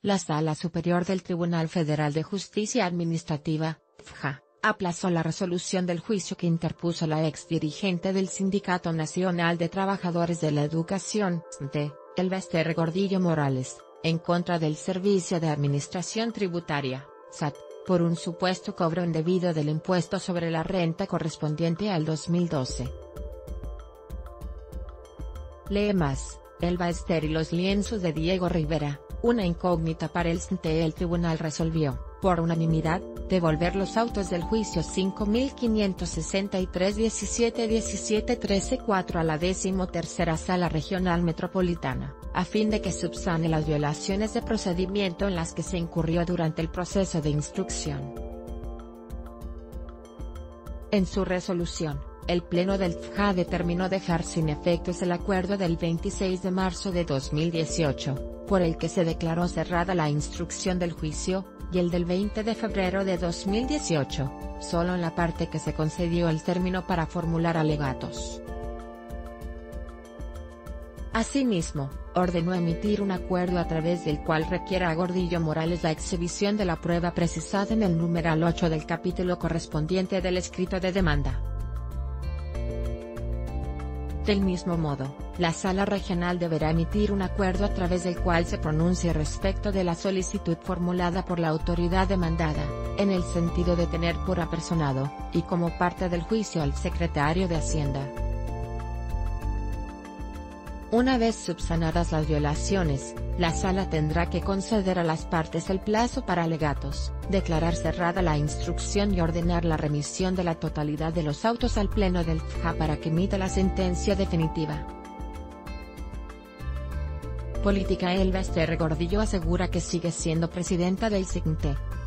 La Sala Superior del Tribunal Federal de Justicia Administrativa, FJA, aplazó la resolución del juicio que interpuso la exdirigente del Sindicato Nacional de Trabajadores de la Educación, SNTE, Elbester Gordillo Morales, en contra del Servicio de Administración Tributaria, SAT, por un supuesto cobro indebido del impuesto sobre la renta correspondiente al 2012. Lee más, Elbester y los lienzos de Diego Rivera, una incógnita para el SNTE. El tribunal resolvió, por unanimidad, devolver los autos del juicio 55.563-17-17-13-4 a la 13ª Sala Regional Metropolitana, a fin de que subsane las violaciones de procedimiento en las que se incurrió durante el proceso de instrucción. En su resolución, el Pleno del FJA determinó dejar sin efectos el acuerdo del 26 de marzo de 2018, por el que se declaró cerrada la instrucción del juicio, y el del 20 de febrero de 2018, solo en la parte que se concedió el término para formular alegatos. Asimismo, ordenó emitir un acuerdo a través del cual requiera a Gordillo Morales la exhibición de la prueba precisada en el numeral 8 del capítulo correspondiente del escrito de demanda. Del mismo modo, la Sala Regional deberá emitir un acuerdo a través del cual se pronuncie respecto de la solicitud formulada por la autoridad demandada, en el sentido de tener por apersonado, y como parte del juicio al secretario de Hacienda. Una vez subsanadas las violaciones, la Sala tendrá que conceder a las partes el plazo para alegatos, declarar cerrada la instrucción y ordenar la remisión de la totalidad de los autos al Pleno del FJA para que emita la sentencia definitiva. Política. Elbester Gordillo asegura que sigue siendo presidenta del SINTE.